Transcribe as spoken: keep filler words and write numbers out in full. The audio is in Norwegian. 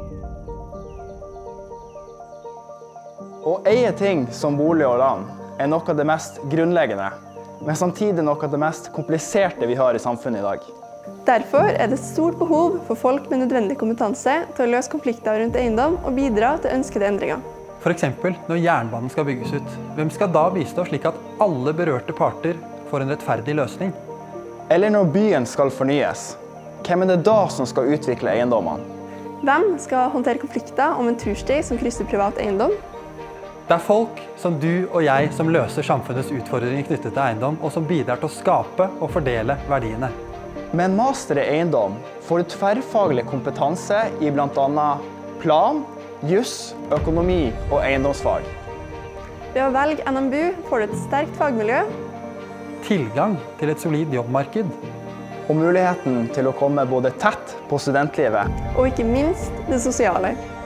Å eie ting som bolig og land er noe av det mest grunnleggende, men samtidig noe av det mest kompliserte vi har i samfunnet i dag. Derfor er det stort behov for folk med nødvendig kompetanse til å løse konflikter rundt eiendom og bidra til ønskede endringer. For eksempel når jernbanen skal bygges ut. Hvem skal da bistå slik at alle berørte parter får en rettferdig løsning? Eller når byen skal fornyes, hvem er det da som skal utvikle eiendommene? Hvem skal håndtere konflikter om en tursti som krysser privat eiendom? Det er folk som du og jeg som løser samfunnets utfordringer knyttet til eiendom, og som bidrar til å skape og fordele verdiene. Med en master i eiendom får du tverrfaglig kompetanse i blant annet plan, juss, økonomi og eiendomsfag. Ved å velge N M B U får du et sterkt fagmiljø, Tilgang til et solid jobbmarked. Og muligheten til å komme både tett på studentlivet og ikke minst det sosiale.